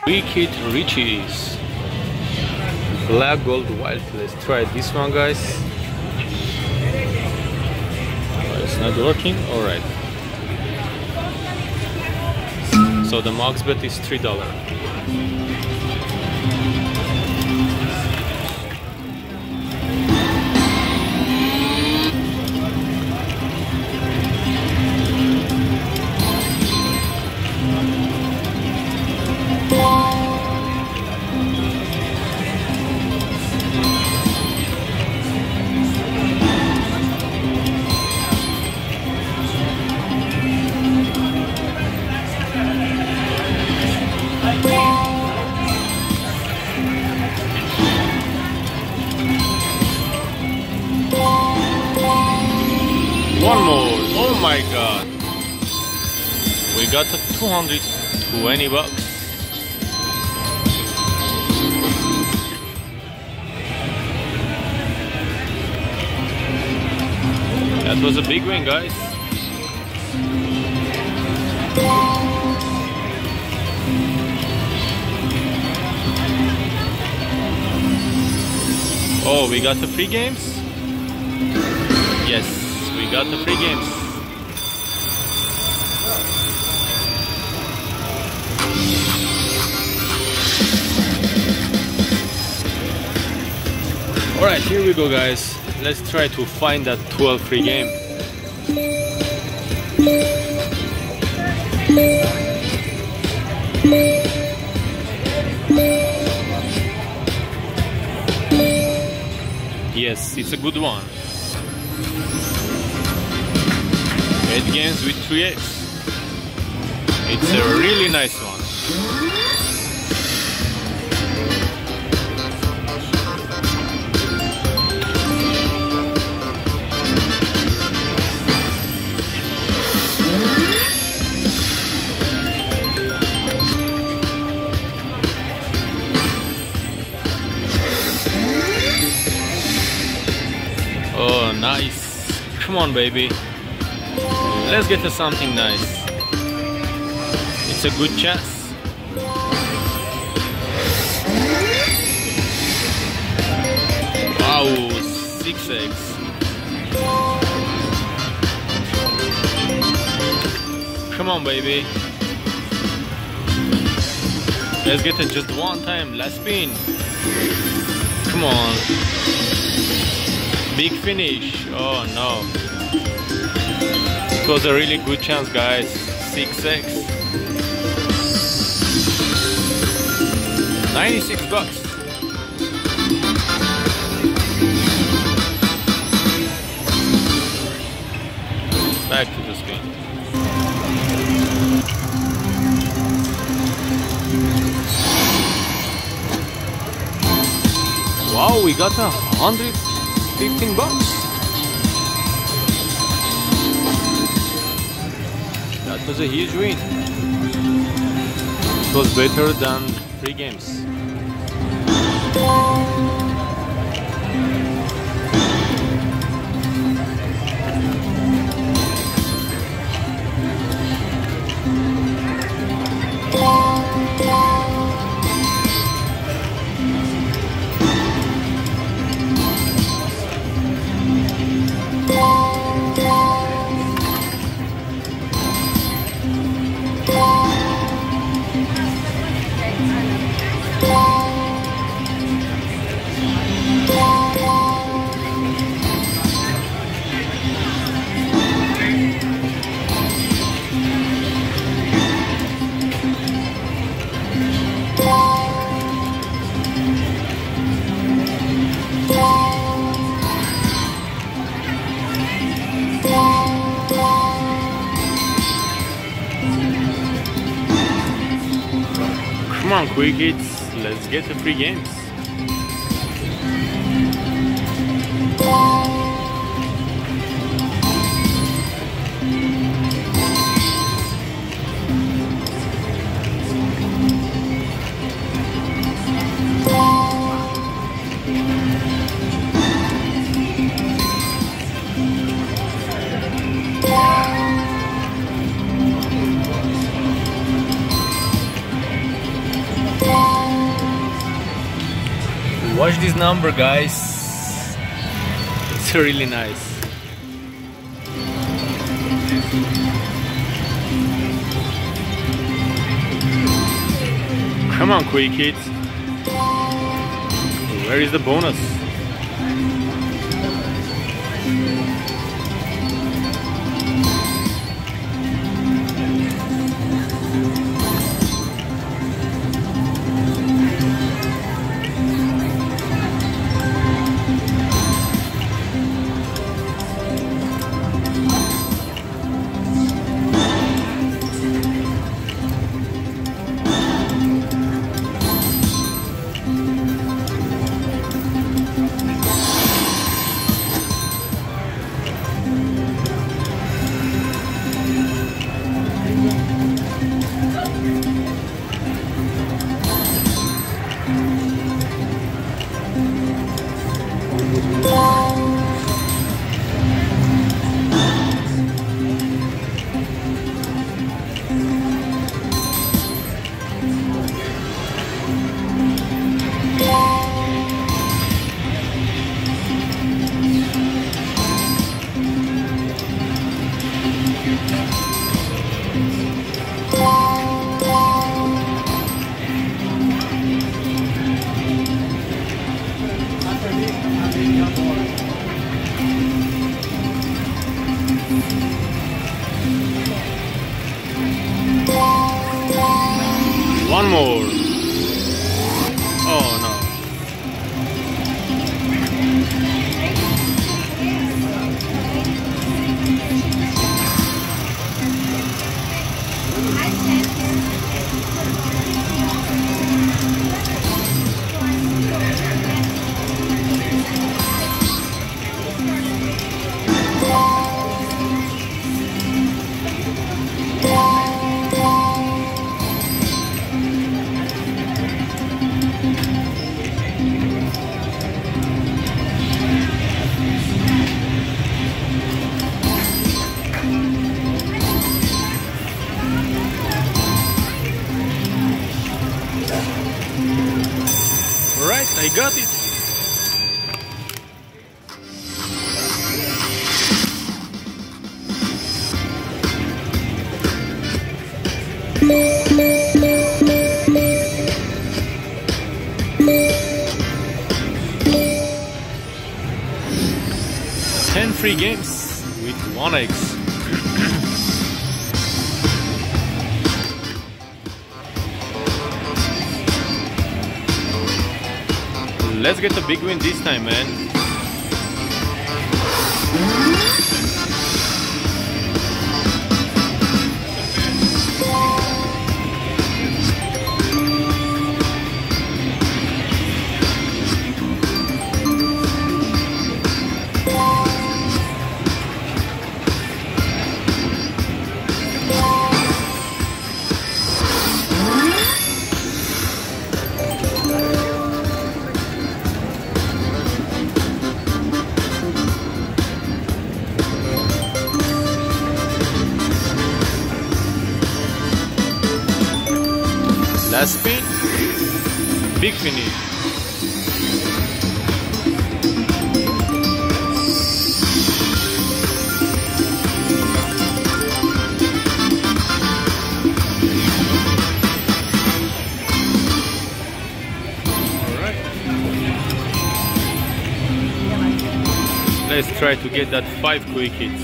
Wicked Riches. Black Gold Wild. Let's try this one, guys. Oh, it's not working. Alright. So the max bet is $3. One more. Oh my god. We got a 220 bucks. That was a big win, guys. Oh, we got the free games? Yes. We got the free games. Alright, here we go, guys. Let's try to find that 12 free game. Yes, it's a good one. 8 games with 3x. It's a really nice one. Oh, nice. Come on, baby. Let's get to something nice. It's a good chance. Wow, 6x. Come on, baby. Let's get it just one time. Last spin. Come on. Big finish. Oh no. It was a really good chance, guys. 6x. 96 bucks. Back to the spin. Wow, we got 115 bucks. That was a huge win. It was better than free games. Come on, quick hits, let's get the free games. Watch this number, guys. It's really nice. Come on, quick kids. Where is the bonus? One more. Oh no. Alright, I got it. Ten free games with 1x. Let's get a big win this time, man. Last spin, big finish. Alright. Let's try to get that 5 quick hits.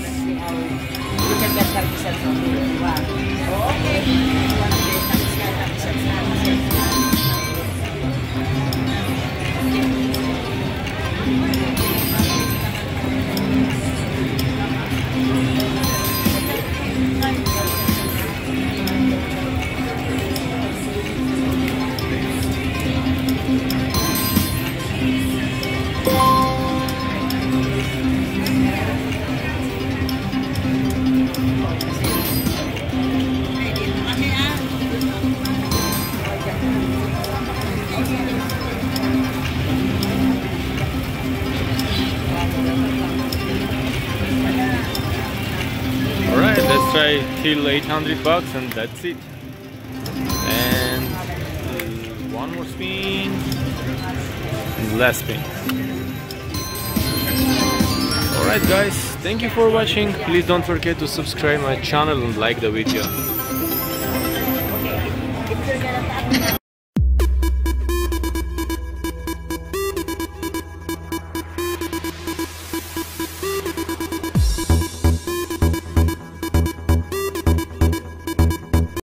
Alright, let's try till $800 and that's it. And one more spin. And last spin. Alright guys, thank you for watching. Please don't forget to subscribe my channel and like the video.